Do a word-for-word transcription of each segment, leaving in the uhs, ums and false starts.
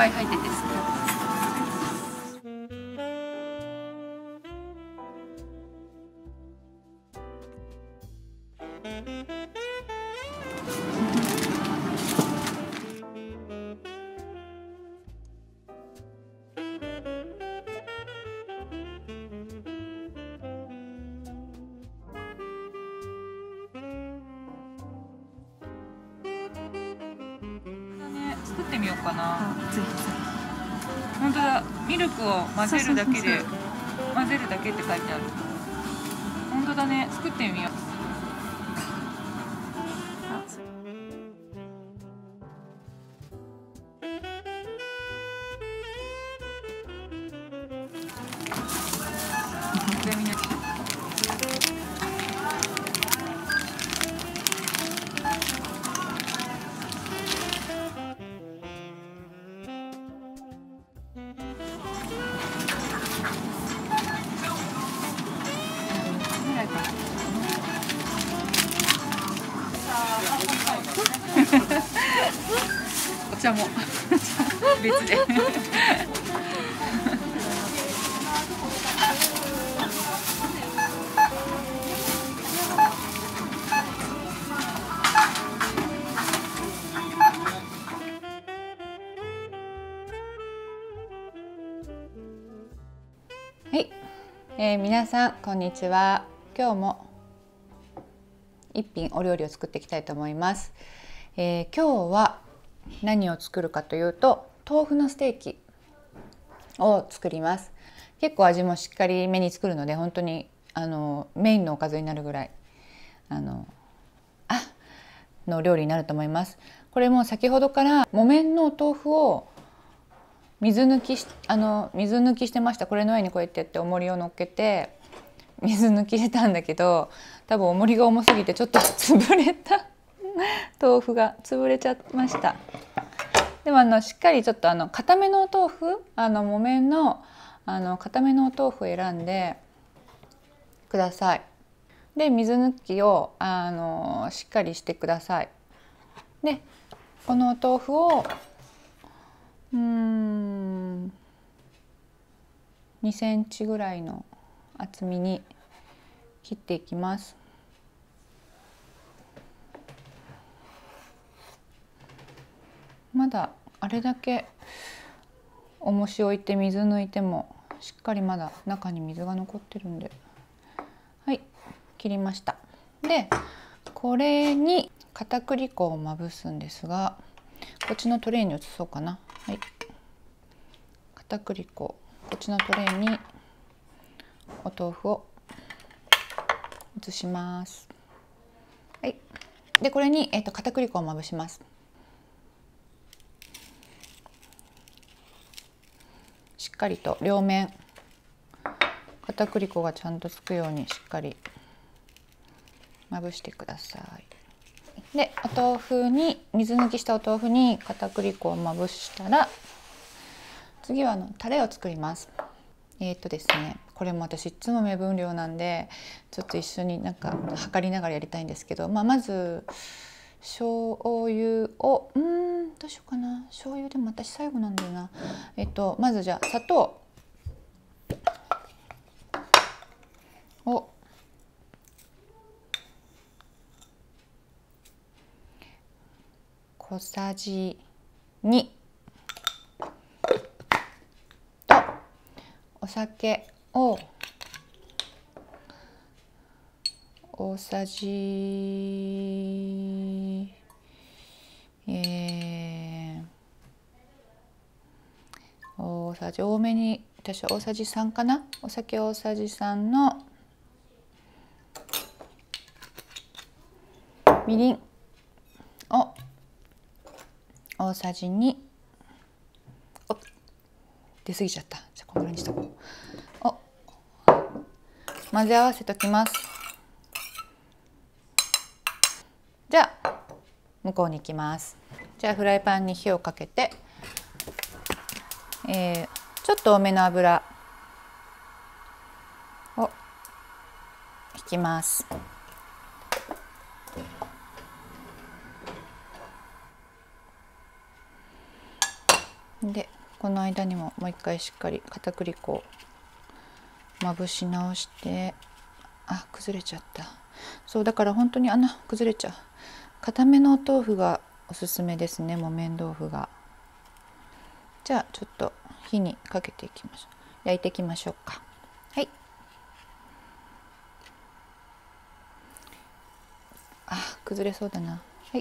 ぱい入ってて好き。作ってみようかな。 ぜひぜひ。 本当だ、ミルクを混ぜるだけで混ぜるだけって書いてある。本当だね、作ってみよう。お茶も別ではい、えー、皆さんこんにちは。今日も一品お料理を作っていきたいと思います。えー、今日は何を作るかというと、豆腐のステーキを作ります。結構味もしっかりめに作るので、本当にあのメインのおかずになるぐらいあのあの料理になると思います。これも先ほどから木綿の豆腐を水抜きしあの水抜きしてました。これの上にこうやってやって重りを乗っけて水抜きしてたんだけど、多分重りが重すぎてちょっと潰れた豆腐が潰れちゃいました。でもあのしっかりちょっとあの固めのお豆腐、あの木綿のあの固めのお豆腐を選んでください。で水抜きをあのしっかりしてください。でこのお豆腐をうーんにセンチぐらいの厚みに切っていきます。まだあれだけ重し置いて水抜いてもしっかりまだ中に水が残ってるんで、はい、切りました。でこれに片栗粉をまぶすんですが、こっちのトレイに移そうかな。はい、片栗粉こっちのトレイにお豆腐を移します。はい、でこれに、えー、と片栗粉をまぶします。しっかりと両面片栗粉がちゃんとつくようにしっかりまぶしてください。でお豆腐に水抜きしたお豆腐に片栗粉をまぶしたら、次はあのタレを作ります。えっとですねこれも私いつも目分量なんでちょっと一緒になんか測りながらやりたいんですけど、まあ、まず醤油をうーんどうしようかな。醤油でも私最後なんだよな。えっとまずじゃあ砂糖を小さじにとお酒を大さじえー、大さじ多めに、私は大さじさんかな。お酒大さじさんのみりんを大さじに、お出過ぎちゃった。じゃあこのぐらいにしとこう。を混ぜ合わせときます。じゃあ向こうに行きます。じゃあフライパンに火をかけて、えー、ちょっと多めの油を引きます。 でこの間にももう一回しっかり片栗粉をまぶし直して、あ、崩れちゃった。そうだから本当に穴崩れちゃう。固めのお豆腐がおすすめですね、木綿豆腐が。じゃあちょっと火にかけていきましょう。焼いていきましょうか。はい。あ、崩れそうだな。はい。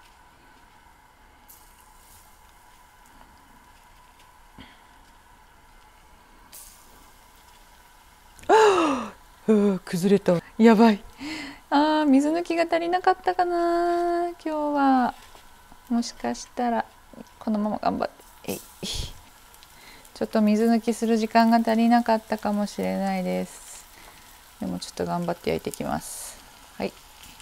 う崩れた。やばい。あー、水抜きが足りなかったかな今日は。もしかしたらこのまま頑張って、えい、ちょっと水抜きする時間が足りなかったかもしれないです。でもちょっと頑張って焼いていきます。はい。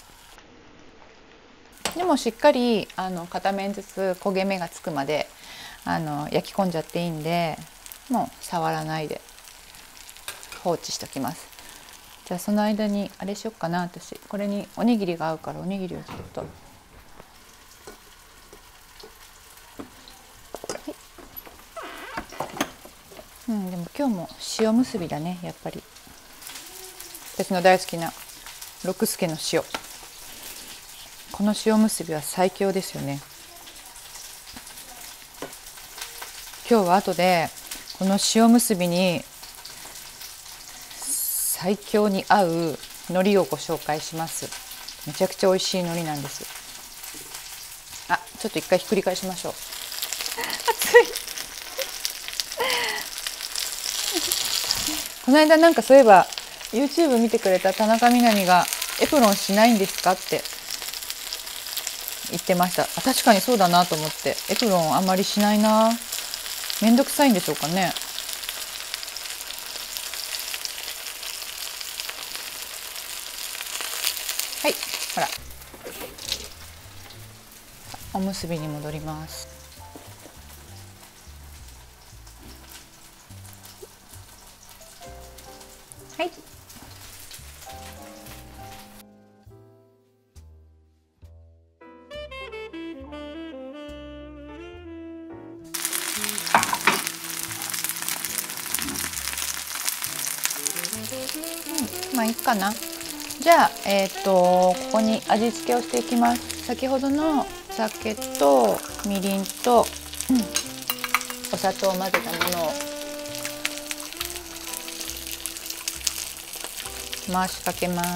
でもしっかりあの片面ずつ焦げ目がつくまであの焼き込んじゃっていいんで、もう触らないで放置しておきます。じゃあその間にあれしよっかな。私これにおにぎりが合うから、おにぎりをちょっと、はい、うん、でも今日も塩むすびだね、やっぱり。私の大好きな六助の塩、この塩むすびは最強ですよね。今日は後でこの塩むすびに最強に合う海苔をご紹介します。めちゃくちゃ美味しい海苔なんです。あ、ちょっと一回ひっくり返しましょう。熱い。この間なんかそういえば YouTube 見てくれた田中みな実がエプロンしないんですかって言ってました。あ、確かにそうだなと思って、エプロンあんまりしないな。めんどくさいんでしょうかね。はい、ほら、おむすびに戻ります。はい。うん、まあいいかな。じゃあ、えー、とここに味付けをしていきます。先ほどの酒とみりんと、うん、お砂糖を混ぜたものを回しかけます。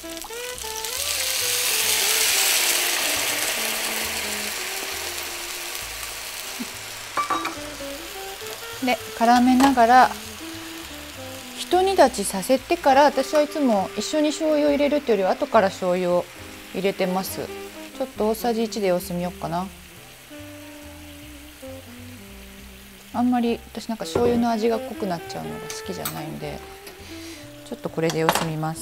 で絡めながら一煮立ちさせてから、私はいつも一緒に醤油を入れるっていうよりは後から醤油を入れてます。ちょっと大さじいちで様子見ようかな。あんまり私なんか醤油の味が濃くなっちゃうのが好きじゃないんで、ちょっとこれで様子見ます。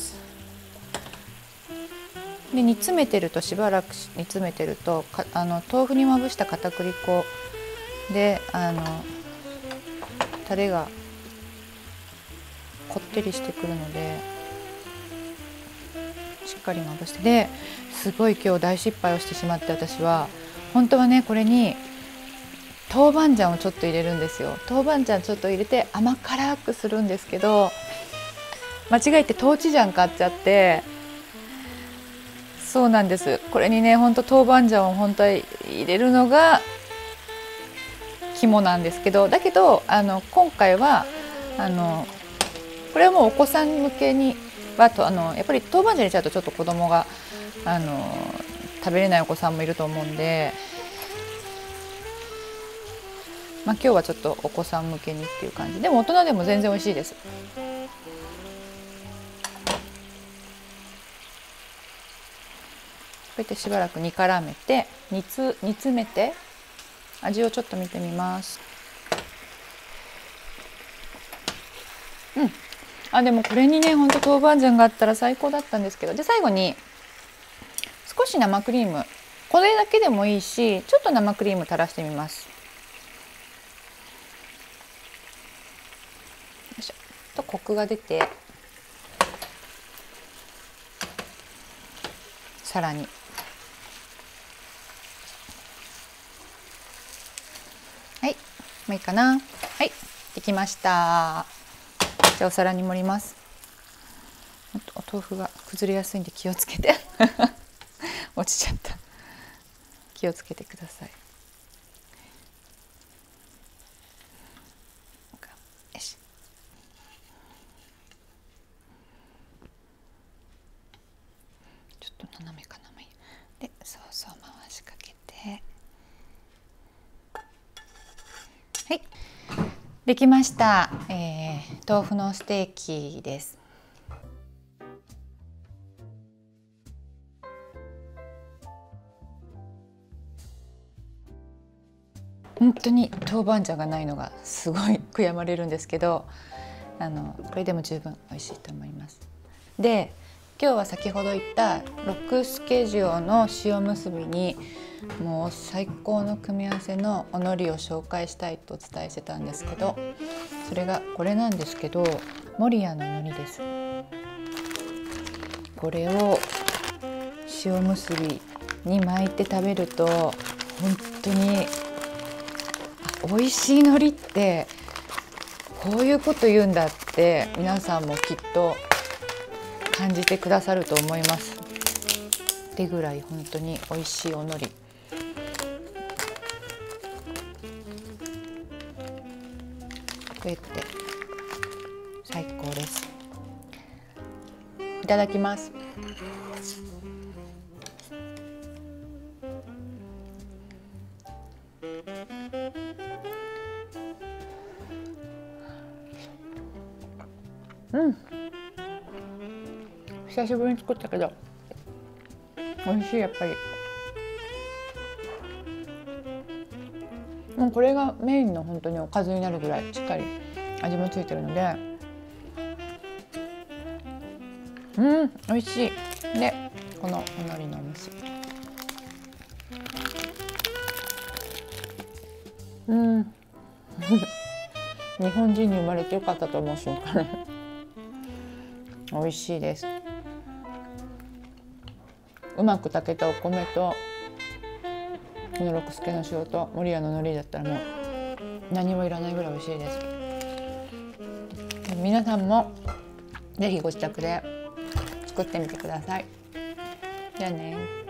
で煮詰めてると、しばらく煮詰めてるとかあの豆腐にまぶした片栗粉であのタレがこってりしてくるので、しっかりまぶして。ですごい今日大失敗をしてしまって、私は本当はねこれに豆板醤をちょっと入れるんですよ。豆板醤ちょっと入れて甘辛くするんですけど、間違えて豆板醤買っちゃって、そうなんです。これにね本当豆板醤を本当は入れるのが肝なんですけど、だけどあの今回はあのこれはもうお子さん向けにはとあのやっぱり豆板醤入れちゃうとちょっと子供があの食べれないお子さんもいると思うんで、まあ、今日はちょっとお子さん向けにっていう感じでも大人でも全然美味しいです。こうやってしばらく煮絡めて煮つ煮詰めて味をちょっと見てみます。うん、あでもこれにねほんと豆板醤があったら最高だったんですけど、で最後に少し生クリーム、これだけでもいいしちょっと生クリーム垂らしてみます。よいしょとコクが出て、さらにはいもういいかな。はい、できました。じゃあお皿に盛ります。お豆腐が崩れやすいんで気をつけて落ちちゃった。気をつけてください。よし。ちょっと斜めかな。で、そうそう回しかけて、はい、できました。えー、豆腐のステーキです。本当に豆板醤がないのがすごい悔やまれるんですけど、あのこれでも十分美味しいと思います。で、今日は先ほど言ったロックスケジュオの塩むすびにもう最高の組み合わせのお海苔を紹介したいとお伝えしてたんですけど、それがこれなんですけど、守谷の海苔です。これを塩むすびに巻いて食べると本当に美味しい海苔ってこういうこと言うんだって皆さんもきっと感じてくださると思います。ってぐらい本当に美味しいお海苔。こうやって最高です。いただきます。うん。久しぶりに作ったけど美味しい。やっぱりもうこれがメインの本当におかずになるぐらいしっかり味もついてるので、うん美味しい。でこのお海苔のおむすび、うん日本人に生まれてよかったと思う瞬間美味しいです。うまく炊けたお米とこの六助の塩と守谷の海苔だったらもう何もいらないぐらい美味しいです。皆さんもぜひご自宅で作ってみてください。じゃあね。